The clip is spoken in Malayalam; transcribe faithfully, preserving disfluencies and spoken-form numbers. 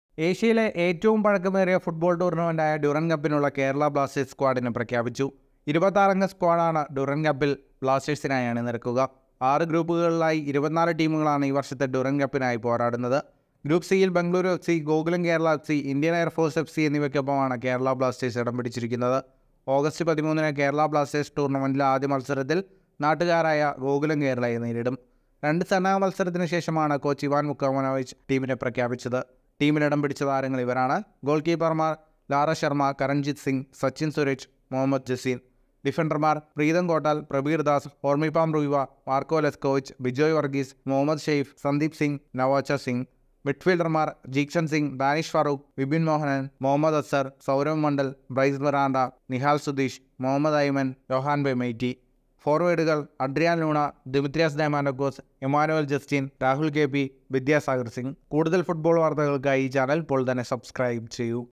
ഏഷ്യയിലെ ഏറ്റവും പഴക്കമേറിയ ഫുട്ബോൾ ടൂർണമെന്റായ ഡ്യൂറൻഡ് കപ്പിനുള്ള കേരള ബ്ലാസ്റ്റേഴ്സ് സ്ക്വാഡിനെ പ്രഖ്യാപിച്ചു. ഇരുപത്താറംഗ സ്ക്വാഡാണ് ഡ്യൂറൻഡ് കപ്പിൽ ബ്ലാസ്റ്റേഴ്സിനായി അണിനിരക്കുക. ആറ് ഗ്രൂപ്പുകളിലായി ഇരുപത്തിനാല് ടീമുകളാണ് ഈ വർഷത്തെ ഡ്യൂറൻഡ് കപ്പിനായി പോരാടുന്നത്. ഗ്രൂപ്പ് സിയിൽ Bengaluru F C, Gokulam Kerala F C, Indian air force F C എന്നിവയ്ക്കൊപ്പമാണ് കേരള ബ്ലാസ്റ്റേഴ്സ് ഇടം പിടിച്ചിരിക്കുന്നത്. ഓഗസ്റ്റ് പതിമൂന്നിന് കേരള ബ്ലാസ്റ്റേഴ്സ് ടൂർണമെന്റിലെ ആദ്യ മത്സരത്തിൽ നാട്ടുകാരായ ഗോകുലം കേരളയെ നേരിടും. രണ്ട് സന്നാഹ മത്സരത്തിന് ശേഷമാണ് കോച്ച് ഇവാൻ മുക്കമനോവിച്ച് ടീമിനെ പ്രഖ്യാപിച്ചത്. ടീമിലിടം പിടിച്ച താരങ്ങൾ ഇവരാണ്: ഗോൾ കീപ്പർമാർ ലാറ ശർമ്മ, കരൺജിത് സിംഗ്, സച്ചിൻ സുരേഷ്, മുഹമ്മദ് ജസീൻ. ഡിഫൻഡർമാർ പ്രീതം കോട്ടാൽ, പ്രബീർ ദാസ്, ഹോർമിപാം റുയിവ, മാർക്കോ ലെസ്കോവിച്ച്, ബിജോയ് വർഗീസ്, മുഹമ്മദ് ഷെയ്ഫ്, സന്ദീപ് സിംഗ്, നവാച്ച സിംഗ്. മിഡ്ഫീൽഡർമാർ ജീക്ഷൻ സിംഗ്, ഡാനിഷ് ഫാറൂഖ്, വിപിൻ മോഹനൻ, മുഹമ്മദ് അസർ, സൗരവ് മണ്ഡൽ, ബ്രൈസ് ബറാണ്ട, നിഹാൽ സുധീഷ്, മുഹമ്മദ് ഐമൻ, യോഹാൻ ബെമൈറ്റി. ഫോർവേഡുകൾ Adrian Luna, Dimitrios Diamantakos, Emmanuel Justin, Rahul K P, Vidyasagar Singh. കൂടുതൽ ഫുട്ബോൾ വാർത്തകൾക്കായി ഈ ചാനൽ ഇപ്പോൾ തന്നെ സബ്സ്ക്രൈബ് ചെയ്യൂ.